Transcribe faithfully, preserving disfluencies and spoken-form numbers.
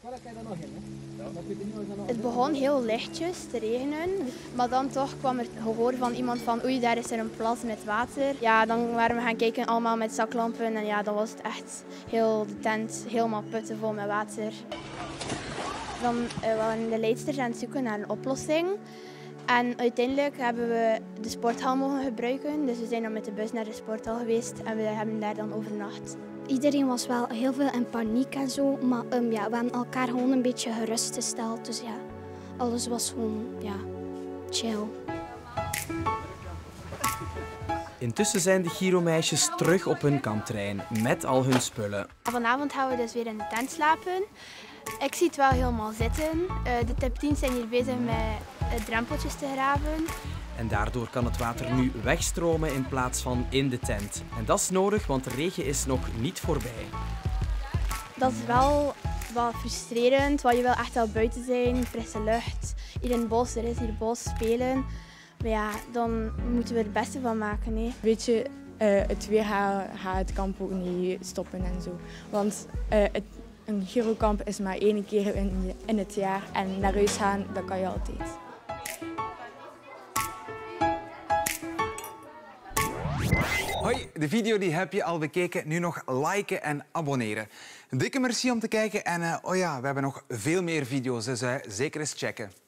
Het begon heel lichtjes te regenen, maar dan toch kwam er gehoor van iemand van oei, daar is er een plas met water. Ja, dan waren we gaan kijken allemaal met zaklampen en ja, dan was het echt heel de tent helemaal putten vol met water. Dan uh, waren de leidsters aan het zoeken naar een oplossing. En uiteindelijk hebben we de sporthal mogen gebruiken. Dus we zijn dan met de bus naar de sporthal geweest en we hebben daar dan overnacht. Iedereen was wel heel veel in paniek en zo, maar um, ja, we hebben elkaar gewoon een beetje gerustgesteld. Dus ja, alles was gewoon ja, chill. Intussen zijn de Giro-meisjes terug op hun kamptrein met al hun spullen. Vanavond gaan we dus weer in de tent slapen. Ik zie het wel helemaal zitten. De tip-teams zijn hier bezig met drempeltjes te graven. En daardoor kan het water nu wegstromen in plaats van in de tent. En dat is nodig, want de regen is nog niet voorbij. Dat is wel wat frustrerend, want je wil echt wel buiten zijn, frisse lucht. Hier in het bos, er is hier bos, spelen. Maar ja, dan moeten we er het beste van maken. Hè. Weet je, uh, het weer gaat, gaat het kamp ook niet stoppen en zo. Want uh, het, een Girokamp is maar één keer in, in het jaar en naar huis gaan, dat kan je altijd. Hoi, de video die heb je al bekeken. Nu nog liken en abonneren. Dikke merci om te kijken. En uh, oh ja, we hebben nog veel meer video's, dus uh, zeker eens checken.